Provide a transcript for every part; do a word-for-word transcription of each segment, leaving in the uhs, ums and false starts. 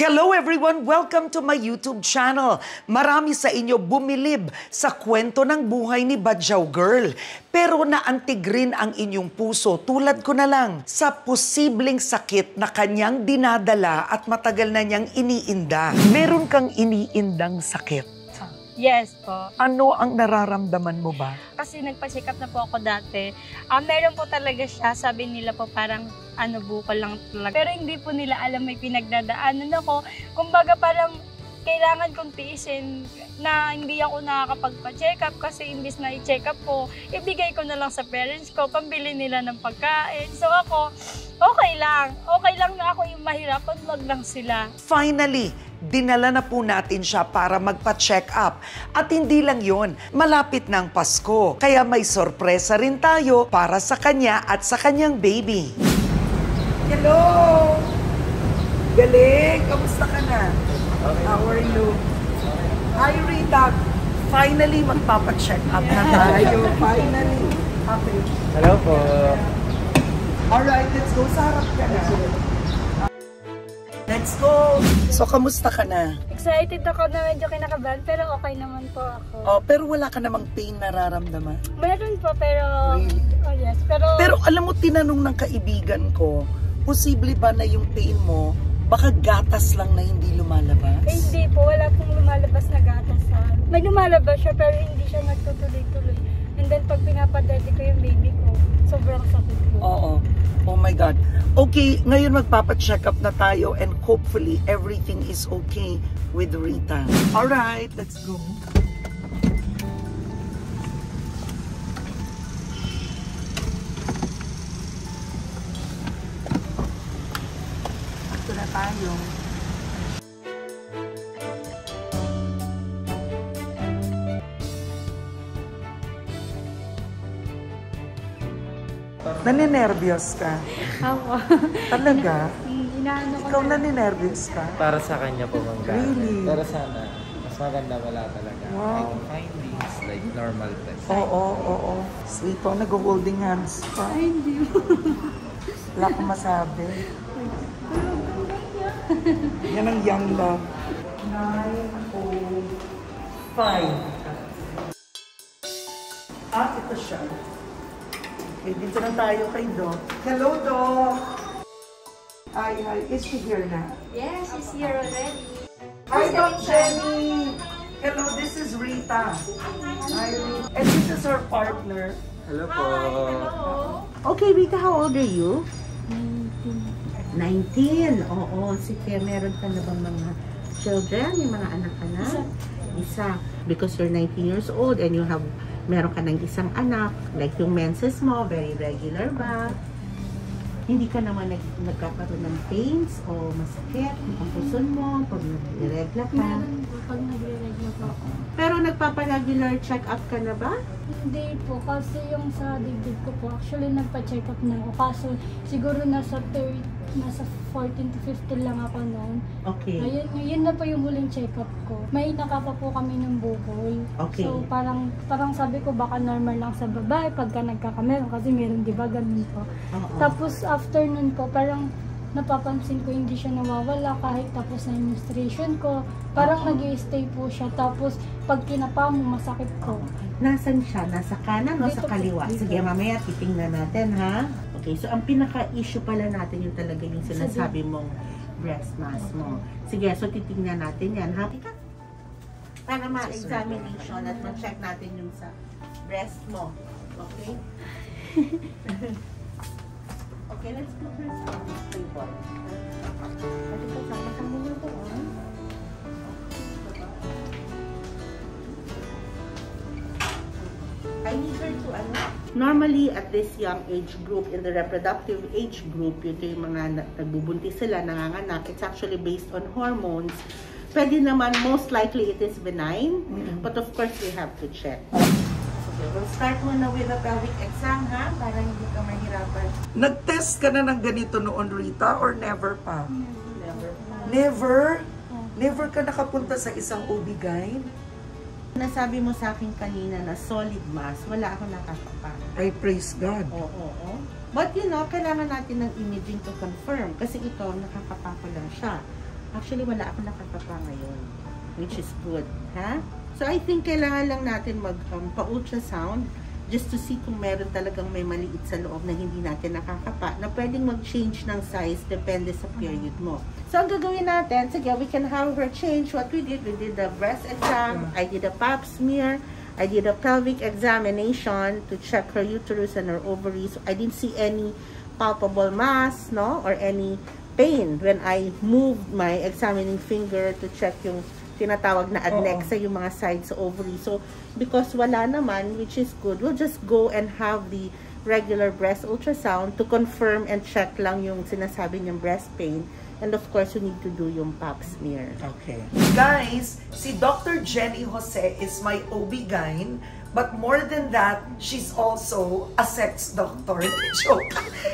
Hello everyone! Welcome to my YouTube channel. Marami sa inyo bumilib sa kwento ng buhay ni Badyaw Girl. Pero naantig rin ang inyong puso tulad ko na lang sa posibleng sakit na kanyang dinadala at matagal na niyang iniinda. Meron kang iniindang sakit? Yes po. Ano ang nararamdaman mo ba? Kasi nagpa-check up na po ako dati. Uh, meron po talaga siya. Sabi nila po parang ano bukol lang talaga. Pero hindi po nila alam may pinagdadaanan ako. Kumbaga parang kailangan kong tiisin na hindi ako nakakapagpa-check up kasi imbis na i-check up ko, ibigay ko na lang sa parents ko, pambili nila ng pagkain. So ako, okay lang. Okay lang na ako yung mahirapan, wag lang sila. Finally, dinala na po natin siya para magpa-check up. At hindi lang yon, malapit na ang Pasko. Kaya may sorpresa rin tayo para sa kanya at sa kanyang baby. Hello! Galing! Kamusta ka na? How are you? Hi, Rita! Finally, magpapa-check up na tayo. Finally. Okay. Hello po. Alright, let's go. Sarap ka na. Let's go! So, kamusta ka na? Excited ako na medyo kinakabahan, pero okay naman po ako. Oh, pero wala ka namang pain nararamdaman? Meron po, pero... Really? Oh, yes, pero... Pero alam mo, tinanong ng kaibigan ko, posible ba na yung pain mo, baka gatas lang na hindi lumalabas? Eh, hindi po, wala pong lumalabas na gatas. Ha? May lumalabas siya, pero hindi siya nagtutuloy-tuloy. And then, pag pinapadede ko yung baby ko, sobrang sakit po. Oo. Oh my God. Okay, ngayon magpapa-check up na tayo and hopefully everything is okay with Rita. Alright, let's go. Ito na tayo. Naninervyos ka? Ako. Talaga? Inaano ko Ikaw na. naninervyos ka? Para sa kanya po, Ma'am Gabby. Really? Pero sana, mas maganda wala talaga. Wow. Like findings, like normal test. Oo, oo, oo. Sweet po, nag-holding hands pa. Ay, hindi mo. Wala akong masabi. Yan ang young love. nine oh five. Ah, ito siya. Okay, dito na tayo kay Doc. Hello, Doc! Hi, hi. Is she here na? Yes, she's here already. Hi, Doc Jenny! Hello, this is Rita. Hi, Rita. And this is her partner. Hello po. Okay, Rita, how old are you? nineteen. Oo, sige, meron ka na bang mga children? May mga anak ka na? Isa. Isa. Because you're nineteen years old and you have, meron ka ng isang anak, like yung menses mo, very regular ba? Hindi ka naman nag, nagkakaroon ng pains o masakit ang puson mo pag nag-regla ka? Meron po, pag nagre-regla po ako. Pero nagpapa-regular check-up ka na ba? Hindi po, kasi yung sa dibdib ko po, actually nagpa-check up na ako. Kaso siguro nasa thirty, nasa fourteen to fifteen lang ako noon. Okay. Ayun, yun na po yung huling check up ko. May nakapa po kami ng bukol. Okay. So parang parang sabi ko baka normal lang sa babae pagka nagkakameron kasi meron di ba ganun po. Oo. Tapos after nun po parang napapansin ko hindi siya nawawala kahit tapos na yung menstruation ko. Parang Oo. nag-i-stay po siya. Tapos pag kinapa mo masakit ko. Nasaan siya? Nasa kanan o Dito sa kaliwa? po, dito. Sige, mamaya titingnan natin, ha? Okay, so ang pinaka-issue pala natin yung talaga yung sinasabi mong breast mass mo. Sige, so titingnan natin yan, ha? Para ma-examination at ma-check natin yung sa breast mo. Okay? Okay, let's go first on this table. Ito po, sama-sama nyo po, ha? I need her to, ano? Normally, at this young age group, in the reproductive age group, yun yung mga nagbubuntis sila, nanganganak, it's actually based on hormones. Pwede naman, most likely it is benign, mm-hmm. But of course, we have to check. Okay, we'll start muna with a pelvic exam, ha? Para hindi ka mahirapan. Nag-test ka na ng ganito noon, Rita, or never pa? Never. Never? Never ka nakapunta sa isang O B-G Y N? Nasabi mo sa akin kanina na solid mass, wala akong nakakapa. I praise God. Oo, oo, oo. But you know, kailangan natin ng imaging to confirm. Kasi ito, nakakapako lang siya. Actually, wala akong nakakapa ngayon, which is good, ha? So, I think kailangan lang natin mag-pa-ultrasound um, just to see kung meron talagang may maliit sa loob na hindi natin nakakapa, na pwedeng mag-change ng size depende sa period mo. So, ang gagawin natin, sige, we can have her change what we did. We did the breast exam, I did a pap smear, I did a pelvic examination to check her uterus and her ovaries. I didn't see any palpable mass, no, or any pain when I moved my examining finger to check yung tinatawag na adnexa, yung mga sides sa ovary. So, because wala naman, which is good, we'll just go and have the regular breast ultrasound to confirm and check lang yung sinasabi niyang breast pain. And of course, you need to do yung pap smear. Okay. Guys, si Doctor Jenny Jose is my O B G Y N, but more than that, she's also a sex doctor. Joke.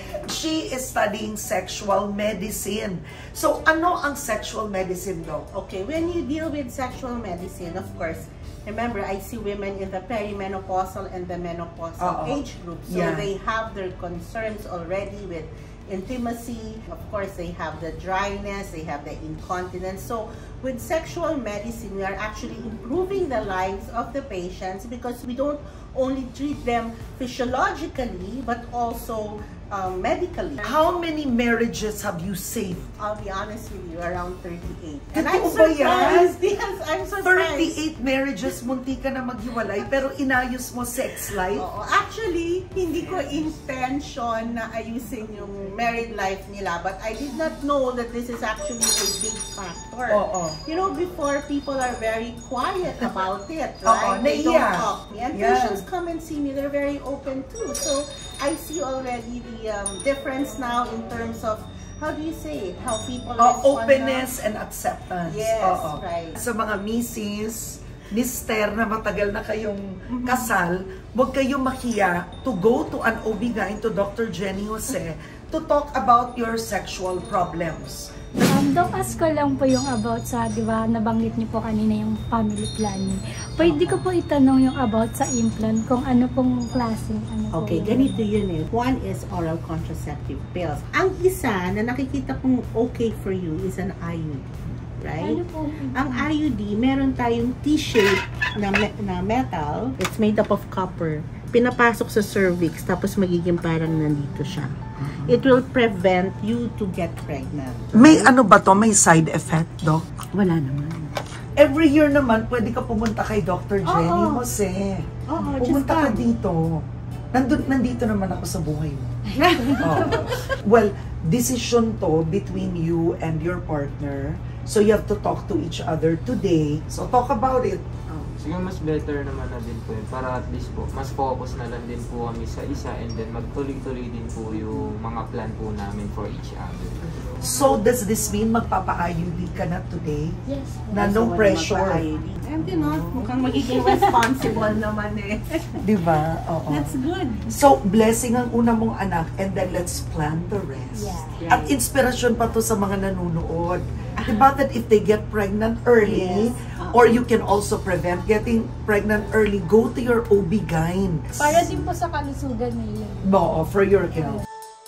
She is studying sexual medicine. So, ano ang sexual medicine, Doc? Okay, when you deal with sexual medicine, of course, remember, I see women in the perimenopausal and the menopausal Uh-oh. age group. So, Yeah. they have their concerns already with intimacy. Of course, they have the dryness, they have the incontinence. So, with sexual medicine, we are actually improving the lives of the patients because we don't only treat them physiologically, but also um, medically. How many marriages have you saved? I'll be honest with you, around thirty-eight. And Totoo I'm ba yan? surprised. Yes, I'm surprised. thirty-eight marriages, munti ka na maghiwalay, pero inayos mo sex life? Oo. Actually, hindi ko intention na ayusin yung married life nila, but I did not know that this is actually a big factor. Oo. You know, before, people are very quiet about it, Oo, right? They don't naiya. talk me. And Yeah. patients come and see me, they're very open too. So, I see already the um, difference now in terms of, how do you say it? How people Uh, respond openness now. and acceptance. Yes, Oo. right. Sa mga missis, mister na matagal na kayong kasal, huwag kayong makiya to go to an O B G Y N, to Doctor Jenny Jose, to talk about your sexual problems. Um, Doc, ask ko lang po yung about sa, di ba, nabanggit niyo po kanina yung family planning. Pwede ko po itanong yung about sa implant, kung ano pong klaseng ano Okay, po. ganito yun eh. One is oral contraceptive pills. Ang isa na nakikita kong okay for you is an I U D. Right? Ano po? Ang I U D, meron tayong T-shape na, me na metal. It's made up of copper. Pinapasok sa cervix, tapos magiging parang nandito siya. It will prevent you to get pregnant. May ano ba to? May side effect, Doc? Wala naman. Every year naman, pwede ka pumunta kay Doctor Jenny Oo. Jose. Oo, just Pumunta ka come. dito. Nandun, nandito naman ako sa buhay mo. Oo. Well, decision to between you and your partner. So you have to talk to each other today. So talk about it. Siguro mas better naman na din po yun para at least po mas focus na lang din po kami sa isa and then magtuloy-tuloy din po yung mga plan po namin for each other. So does this mean magpapa-I U D ka na today? Yes. Na no pressure. And you know, mukhang magiging responsible naman eh. Di ba? Oo. That's good. So, blessing ang una mong anak and then let's plan the rest. Yeah. At inspirasyon pa to sa mga nanonood. Diba that if they get pregnant early, Yes. or you can also prevent getting pregnant early, go to your O B G Y N. Para din po sa kalusugan nila. No, for your health.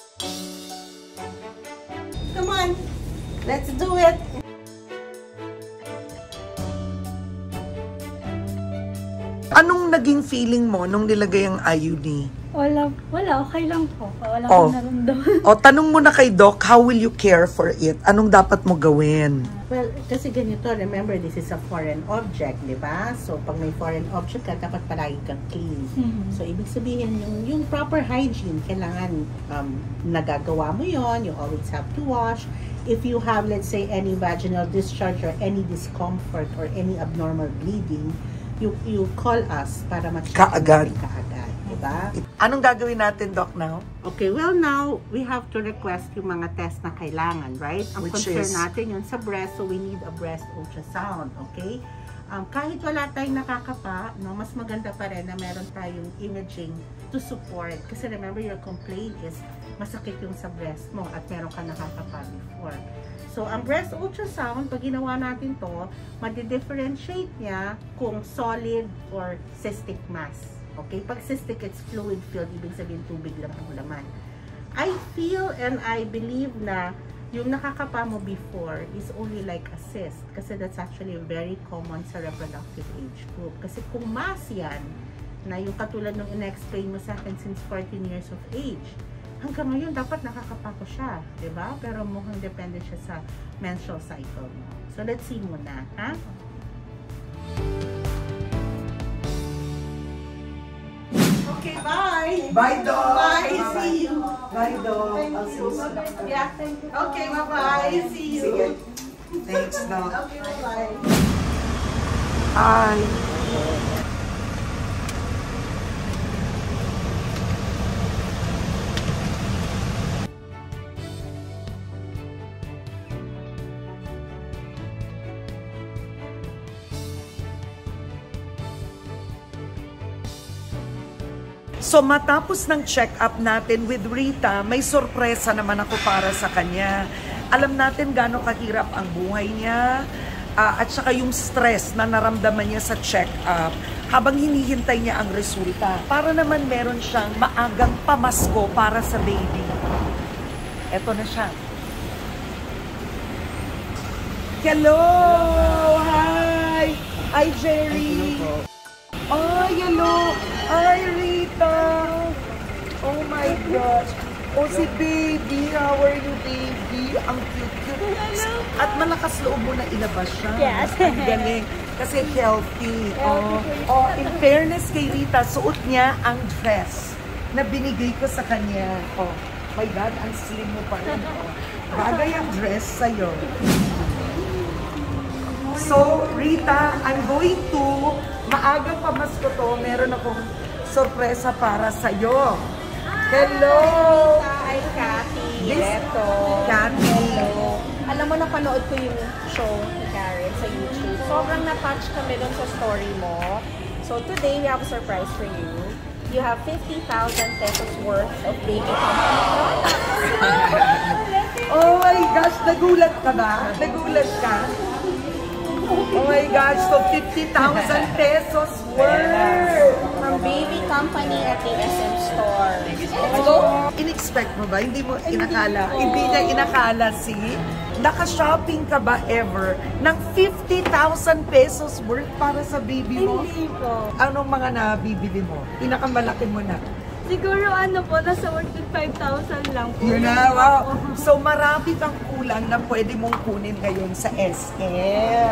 Come on, let's do it. Anong naging feeling mo nung nilagay ang I U D? Wala, wala, okay lang po. Wala Oh. akong naramdaman. O, tanong mo na kay Doc, how will you care for it? Anong dapat mo gawin? Well, kasi ganito, remember, this is a foreign object, di ba? So, pag may foreign object ka, dapat palagi kang clean. Mhm. So, ibig sabihin, yung, yung proper hygiene, kailangan um, nagagawa mo yon. You always have to wash. If you have, let's say, any vaginal discharge or any discomfort or any abnormal bleeding, you you call us para ma-check Kaagad. natin kaagad, di ba? Anong gagawin natin, Doc, now? Okay, well now, we have to request yung mga test na kailangan, right? Ang Which concern is? natin yun sa breast, so we need a breast ultrasound, okay? Um, kahit wala tayong nakakapa, no, mas maganda pa rin na meron tayong imaging to support. Kasi remember, your complaint is masakit yung sa breast mo at meron ka nakakapa before. So, ang breast ultrasound, pag ginawa natin to, madi-differentiate niya kung solid or cystic mass. Okay? Pag cystic, it's fluid filled. Ibig sabihin, tubig lang ang laman. I feel and I believe na yung nakakapa mo before is only like a cyst kasi that's actually very common sa reproductive age group. Kasi kung mass yan, na yung katulad nung in-explain mo sa akin since fourteen years of age, hanggang ngayon dapat nakakapa ko siya, di ba? Pero mukhang depende siya sa menstrual cycle mo. So let's see muna, ha? Okay, bye! Bye, Dog! Bye! See you! Bye, Dog! Thank I'll see you. you soon. Yeah, thank you. Okay, bye-bye. See you. Sige. Thanks, Dog. Okay, bye-bye. Hi. So matapos ng check-up natin with Rita, may sorpresa naman ako para sa kanya. Alam natin gaano kahirap ang buhay niya uh, at saka yung stress na naramdaman niya sa check-up habang hinihintay niya ang resulta. Para naman meron siyang maagang pamasko para sa baby. Eto na siya. Hello! Hi! Hi, Jerry! Ay, hello! Hi, Rita! Oh my gosh! Oh, si baby! How are you, baby? Ang cute-cute. At malakas loob mo na ilabas siya. Yes. Ang galing. Kasi healthy. Oh. Oh, in fairness kay Rita, suot niya ang dress na binigay ko sa kanya. Oh, my God, ang slim mo pa rin. Oh. Bagay ang dress sa'yo. So, Rita, I'm going to, maagang pamasko to, meron akong sorpresa para sa'yo. Hello! Hi, Cathy. This- Ito. Cathy. Hello. Alam mo, napanood ko yung show ni Karen sa YouTube. Sobrang na-touch kami doon sa story mo. So, today, we have a surprise for you. You have fifty thousand pesos worth of baby company products. Oh my gosh, nagulat ka ba? Nagulat ka? Oh my gosh, so fifty thousand pesos worth! From baby company at the S M store. Let's go! In-expect mo ba? Hindi mo inakala? Hindi niya inakala, see? Naka-shopping ka ba ever ng fifty thousand pesos worth para sa baby mo? Hindi po. Anong mga nabibili mo? Pinakamalaki mo na. Siguro ano po, nasa worth with five thousand lang po. Yun na, wow. So marami kang kulang na pwede mong kunin ngayon sa S M.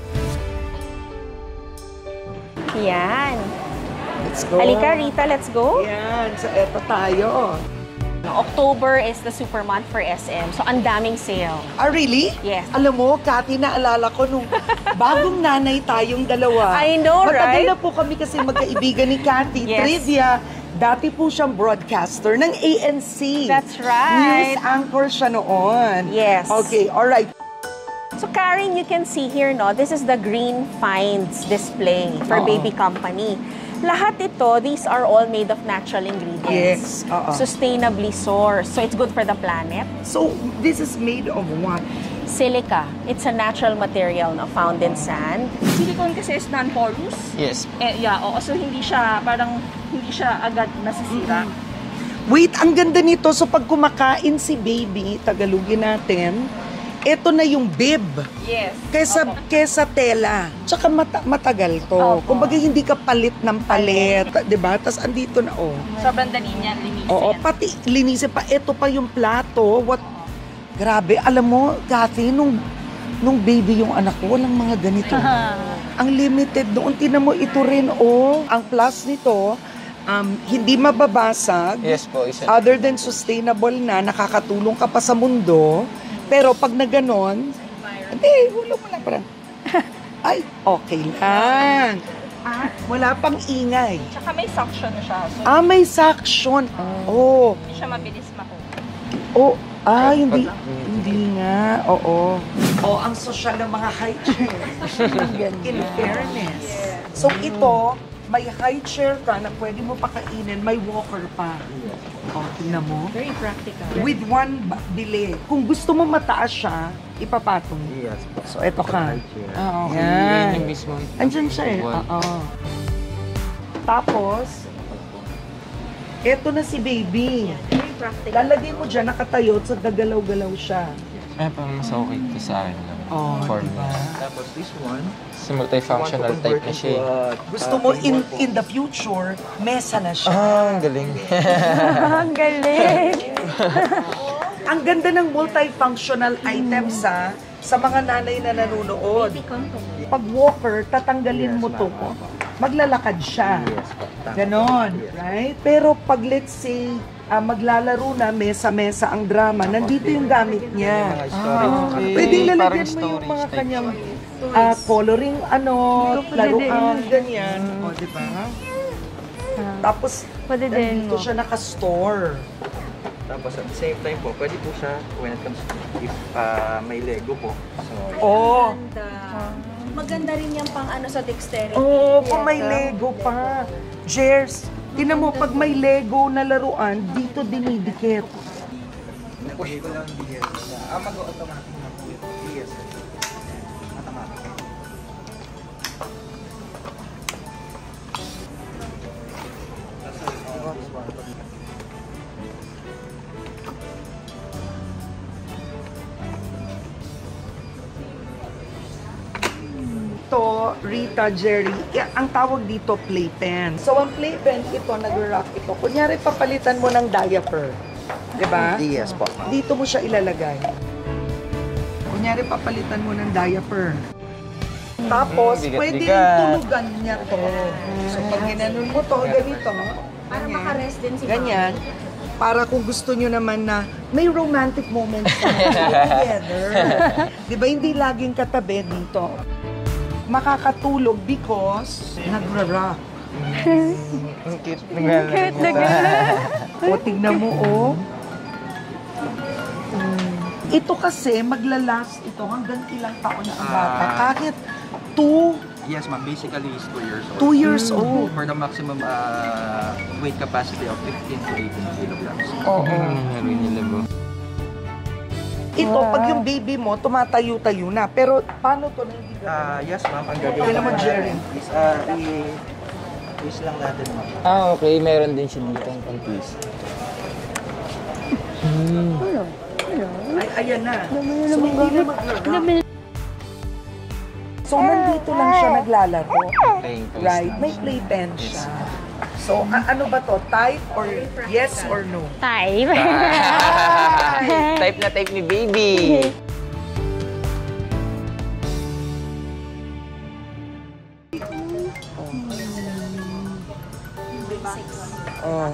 Yan. Let's go. Halika, Rita, let's go. Yan, so eto tayo. October is the super month for S M. So, ang daming sale. Ah, really? Yes. Alam mo, Cathy, naalala ko nung bagong nanay tayong dalawa. I know, Matagal right? na po kami kasi magkaibigan ni Cathy. Yes. Trivia, dati po siyang broadcaster ng A N C. That's right. News anchor siya noon. Yes. Okay, alright. So, Karen, you can see here, no, this is the Green Finds display for Oo. Baby Company. Lahat ito, these are all made of natural ingredients. Yes, oo. Sustainably sourced. So, it's good for the planet. So, this is made of what? Silica. It's a natural material na found in sand. Silicone kasi is non-porous. Yes. Eh, yeah, oo. So, hindi siya, parang, hindi siya agad nasisira. Wait, ang ganda nito. So, pag kumakain si baby, Tagalogin natin, ito na yung bib. Yes. Kesa, Opo. kesa tela. Tsaka mata, matagal to. Opo. Kumbaga hindi ka palit ng palit. Diba? Tapos andito na, oh. Sobrang dali niya, linisin. Oo, pati linisin pa. Ito pa yung plato. What? Grabe. Alam mo, Cathy, nung, nung baby yung anak ko, walang mga ganito. Ang limited doon. Tinan mo, ito rin, oh. Ang plus nito, um, hindi mababasag. Yes po, isa. Other than sustainable na, nakakatulong ka pa sa mundo. Pero pag na ganon, hindi, hulog mo lang parang, ay, okay lang. Ah, wala pang ingay. Tsaka may suction siya. So, Ah, may suction. Oh, hindi siya mabilis makuha. oh, ah, hindi, hindi nga, oo. Oh, ang social ng mga high chair. In fairness. So ito, may high chair ka na pwede mo pakainin, may walker pa. Oh, tingnan mo. Very practical. With one ba- bili. Kung gusto mo mataas siya, ipapatong. Yes po. So, eto ka. Oo. Yan Yan. yung mismo. Andyan siya eh. Oo. Tapos, eto na si baby. Very practical. Lalagay mo dyan, nakatayo, so gagalaw-galaw siya. Eh, parang mas okay ito sa akin lang. Oh, For diba? me. Tapos this one, Kasi multifunctional type na siya. eh. Gusto mo in in the future, mesa na siya. Ah, ang galing. Ang galing. Ang ganda ng multifunctional items ha, sa mga nanay na nanonood. Pag walker, tatanggalin mo to. Maglalakad siya. Ganon, right? Pero pag let's say, ah, maglalaro na mesa-mesa ang drama, nandito yung gamit niya. Ah, okay. Pwedeng lalagyan Parang mo yung storage mga type kanyang siya. ah, coloring, ano, Hindi ko pwede laruan, din. ganyan. O, di ba? Tapos, Pwede din nandito mo. siya nakastore. tapos at the same time po, pwede po siya when it comes to if ah, may Lego po. So, Oh, Maganda. Maganda rin yan pang ano sa dexterity. oh, kung may Lego pa. Jers, tinan mo, pag may Lego na laruan, dito dinidikit. push ko lang D S. Ah, mag-automatic na po ito. D S. Automatic. Ito, Rita, Jerry, eh, ang tawag dito playpen. So, ang playpen, ito, nag-rock ito. Kunyari, papalitan mo ng diaper. Diba? Yes po. Dito mo siya ilalagay. Kunyari, papalitan mo ng diaper. Tapos, Mm, bigat-bigat. pwede rin tulugan niya to. So, pag ginanon mo to, ganito. Para ganyan, makarest din si Ganyan. Para kung gusto nyo naman na may romantic moments together. Di ba, hindi laging katabi dito. Makakatulog because nagra-rock. Ang cute ng galang. Cute na gano'n. O, tignan mo, oh. Mm. Ito kasi, maglalast ito hanggang ilang taon na ang bata. Ah. Kahit two, Yes ma'am, basically is two years old. two years old. For the maximum uh, weight capacity of fifteen to eighteen kilograms. Oo. Laro nila bro. Ito, pag yung baby mo, tumatayo-tayo na. Pero, paano to nang hindi Ah, yes ma'am, ang gagawin Kailan mo, naman Jerry? natin is uh, i- twist lang natin ma'am. Ah, okay. Meron din siya dito ang pang-twist. Ay, ayan na. So, hindi na mag-rock. So, nandito lang siya naglalaro. Playing toys Right? lang May siya. playpen siya. So, a- ano ba to? Type or yes or no? Time. Type na type ni baby. Oh.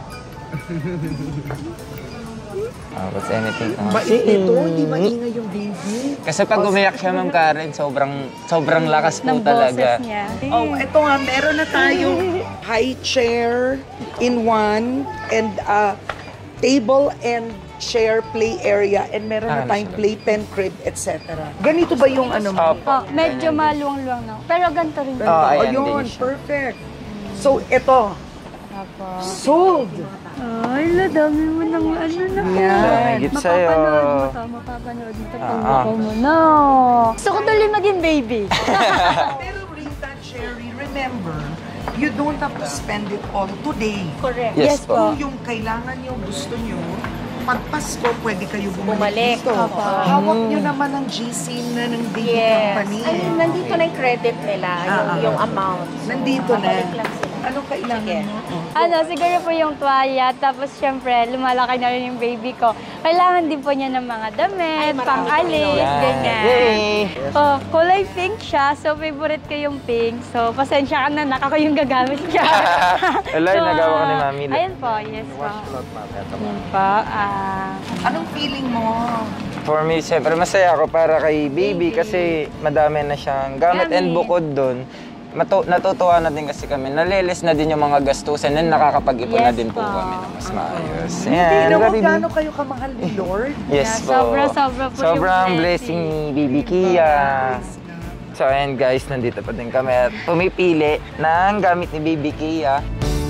Ah, what's anything? Ah. Bait ito, hindi maingay yung baby. Kasi pag umiyak siya, Ma'am Karen, sobrang sobrang lakas po Ng talaga. boses niya. Oh, ito nga, meron na tayong high chair in one and uh, table and chair play area and meron na Ah, tayong nasa- playpen, crib, et cetera. Ganito ba yung ano mo? Opo. Oh, medyo maluwang-luwang na. Pero ganito rin. Oh, ayan Ayun, din siya. perfect. So, ito, Apo. sold. Ay, la, dami mo ng ano na. Yan. Higit sa'yo. Mapapanood mo to, mapapanood mo to pag Ah, ako mo. No. Gusto ko tuloy maging baby. Pero Rita, Cherry, remember, you don't have to spend it all today. Correct. Yes, po. Kung yung kailangan nyo, gusto nyo, pag Pasko, pwede kayo bumalik, Bumalik. dito. Opo. Hawak nyo naman ang G C na ng baby Yes. company. I mean, nandito na yung credit nila, yung, Ah, ah. yung amount. Nandito na. Babalik lang sila. Anong kailangan Sige. mo? Oh. Ano, siguro po yung tuwalya. Tapos, syempre, lumalaki na rin yung baby ko. Kailangan din po niya ng mga damit, Ay, marami pang-alis, Yan. ganyan. Yay! Oh, kulay pink siya. So, favorite ko yung pink. So, pasensya ka na, nak. Ako yung gagamit niya. Wala, nagawa ka ni Mami. Ayun po, yes po. Lot ma'am, eto ma'am. Yun po. Ah, Anong feeling mo? For me, siyempre masaya ako para kay baby kasi madami na siyang gamit and Gamit. bukod doon, matu natutuwa na din kasi kami. Nalilis na din yung mga gastusin and nakakapag-ipon na Yes din po po. kami ng mas maayos. Hindi Ayan, naman baby. gaano kayo kamahal ni Lord. Yes Yeah, po. sobra-sobra po yung Sobrang blessing. blessing ni Baby Kia. So ayan guys, nandito pa din kami at pumipili ng gamit ni Baby Kia.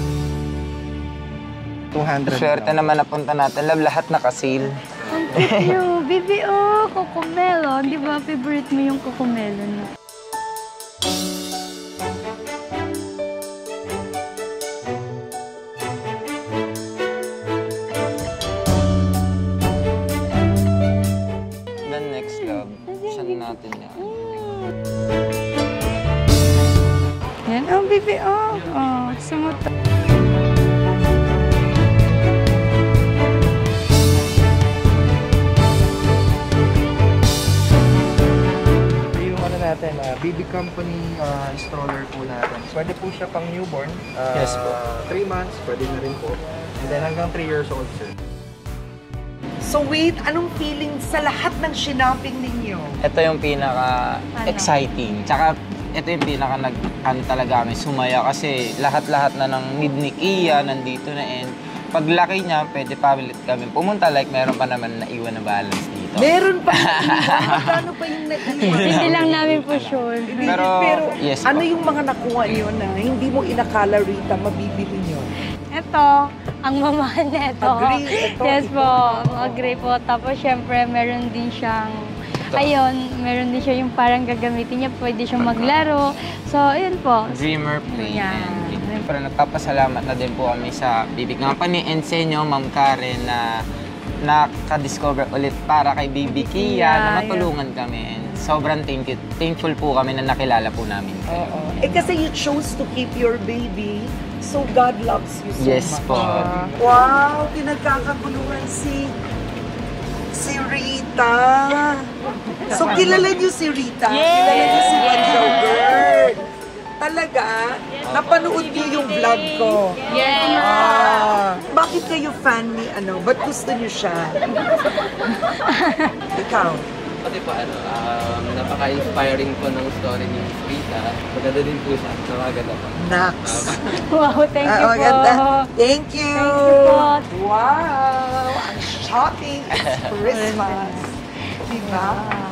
two hundred. Swerte naman napunta natin. Love, lahat naka-sale. ang cute niyo. Baby, oh, cocomelon. Di ba, favorite mo yung cocomelon? No? natin yan. Yan, oh, baby, oh. Oh, sumuta. Yung ano natin, uh, baby company uh, stroller po natin. Pwede po siya pang newborn. Uh, Yes po. three months, pwede na rin po. And then hanggang three years old, sir. So wait, anong feeling sa lahat ng shopping ninyo? Ito yung pinaka-exciting. Tsaka ito yung pinaka nag ano talaga kami sumaya kasi lahat-lahat na ng need ni Kia nandito na, and paglaki niya, pwede pa ulit kami pumunta, like meron pa naman naiwan na balance dito. Meron pa Magkano pa yung naiwan? Hindi lang namin po sure. Pero, pero yes ano po. yung mga nakuha niyo na hindi mo inakala, Rita, mabibili niyo? Ito, ang mamahal na ito. Agree, ito, Yes ito. po, agree po. Tapos syempre, meron din siyang, ayun, meron din siya yung parang gagamitin niya, pwede siyang maglaro. So, ayun po. Dreamer Play Yeah. and Dream. Pero nagpapasalamat na din po kami sa Baby Company and sa inyo, Ma'am Karen, na nakadiscover ulit para kay Baby Kia Yeah, na matulungan kami. And sobrang thank you, thankful po kami na nakilala po namin kayo. Oo. Eh kasi you chose to keep your baby, so God loves you so Yes much. po. Wow, pinagkakaguluhan si si Rita. So kilala niyo si Rita? Kilala niyo si Banjaw Girl? Talaga? Napanood niyo yung vlog ko? Yes! Ah, bakit kayo fan ni ano? Ba't gusto niyo siya? Ikaw? Pati po, ano, um, napaka-inspiring po ng story ni Rita. Maganda din po siya. Napakaganda po. Nax. Wow, thank you Ah, po. maganda. Thank you. Thank you po. Wow! Ang shopping is Christmas. Diba?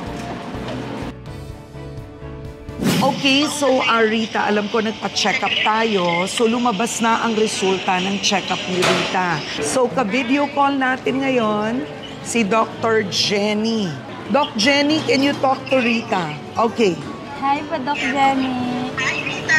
Okay, so uh, Rita, alam ko nagpa-check up tayo. So lumabas na ang resulta ng check-up ni Rita. So ka-video call natin ngayon si Doctor Jenny. Doc Jenny, can you talk to Rita? Okay. Hi po, Doc Jenny. Hi, Rita.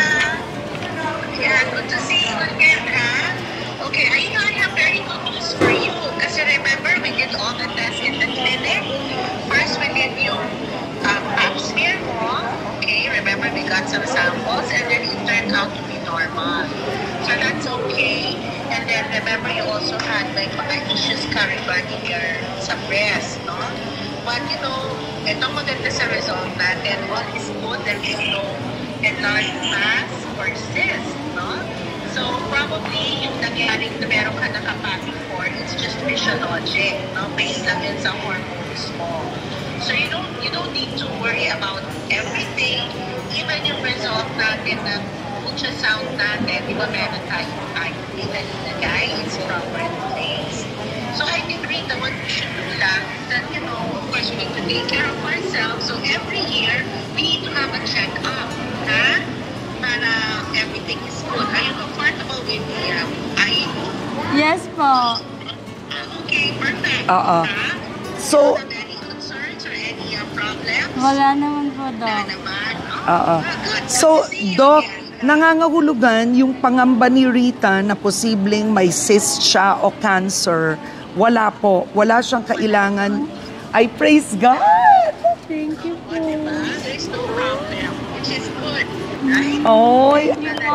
Yeah, good to see you again, ha? Okay, I know I have very good news for you. Kasi remember, we did all the tests in the clinic. First, we did yung um, pap smear mo. Okay, remember, we got some samples and then it turned out to be normal. So that's okay. And then, remember, you also had like mga issues carrying your sa breast, no? But you know, itong maganda sa result natin, all is good, there is no enlarged mass or cyst, no? So probably yung nangyaring na meron ka nakapat before, it's just physiologic, no? Based lang yun sa hormones mo. So you don't you don't need to worry about everything. Even yung result natin ng ultrasound natin, di ba meron tayong I P na nilagay, it's proper in place. So I think, Rita, what we should do lang is that, you know, of course, we need to take care of ourselves. So every year, we need to have a check-up, ha? Para everything is good. Are you comfortable with the um, I U? Yes po. Okay, perfect. Oo. Ha? So, Do you have any concerns or any uh, problems? Wala naman po, Wala Doc. naman. Oo. Ah, good. Good So, to see you Doc, again. nangangahulugan yung pangamba ni Rita na posibleng may cyst siya o cancer. Wala po. Wala siyang kailangan. I praise God! Thank you po. Diba? There's no problem, which is good, right? Oy,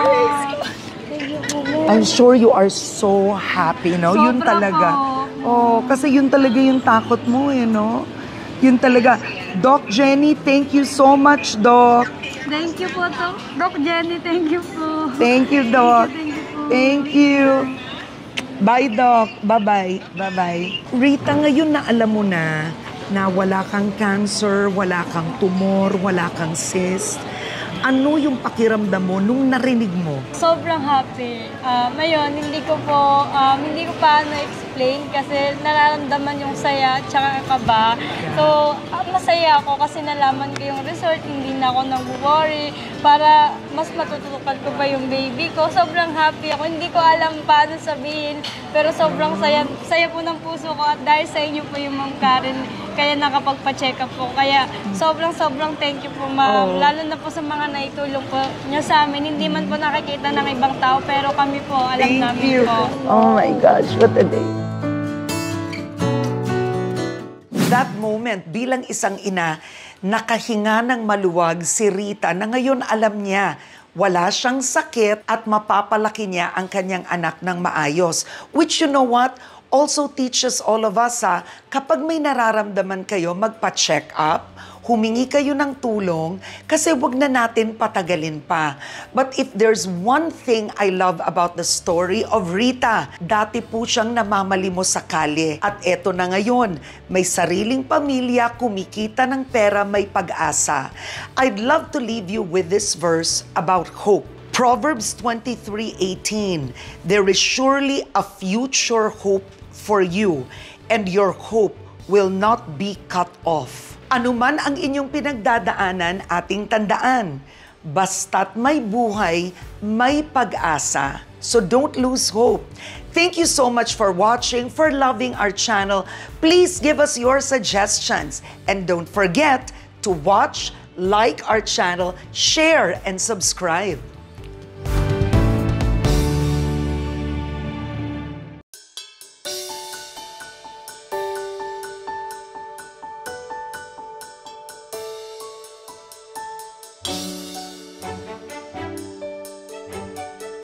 Thank you po. I'm sure you are so happy, no? Yun Sobra talaga. po. Oh, kasi yun talaga yung takot mo, eh, no? Yun talaga. Doc Jenny, thank you so much, Doc. Thank you po, Doc. Doc Jenny, thank you po. Thank you, Doc. Thank you po. Thank you. Bye, Doc. Bye-bye. Bye-bye. Rita, ngayon na alam mo na na wala kang cancer, wala kang tumor, wala kang cyst. Ano yung pakiramdam mo nung narinig mo? Sobrang happy. Um, ayun, hindi ko po, um, hindi ko pa na-explain kasi nararamdaman yung saya at saka kaba. So, uh, masaya ako kasi nalaman ko yung result, hindi na ako nag-worry para mas matutukan ko pa yung baby ko. Sobrang happy ako. Hindi ko alam paano sabihin, pero sobrang saya, saya po ng puso ko at dahil sa inyo po yung Ma'am Karen, kaya nakapagpa-check up po. Kaya sobrang sobrang thank you po, Ma'am. Oh. Lalo na po sa mga naitulong po niya sa amin. Hindi man po nakikita ng ibang tao, pero kami po, alam Thank namin you. po. Oh my gosh, what a day. That moment, bilang isang ina, Nakahinga ng maluwag si Rita na ngayon alam niya wala siyang sakit at mapapalaki niya ang kanyang anak ng maayos. Which you know what? Also teaches all of us ha, kapag may nararamdaman kayo, magpa-check up, humingi kayo ng tulong kasi wag na natin patagalin pa. But if there's one thing I love about the story of Rita, dati po siyang namamalimos sa kalye. At eto na ngayon, may sariling pamilya, kumikita ng pera, may pag-asa. I'd love to leave you with this verse about hope. Proverbs twenty-three eighteen, there is surely a future hope for you, and your hope will not be cut off. Anuman ang inyong pinagdadaanan, ating tandaan, basta't may buhay, may pag-asa. So don't lose hope. Thank you so much for watching, for loving our channel. Please give us your suggestions. And don't forget to watch, like our channel, share, and subscribe.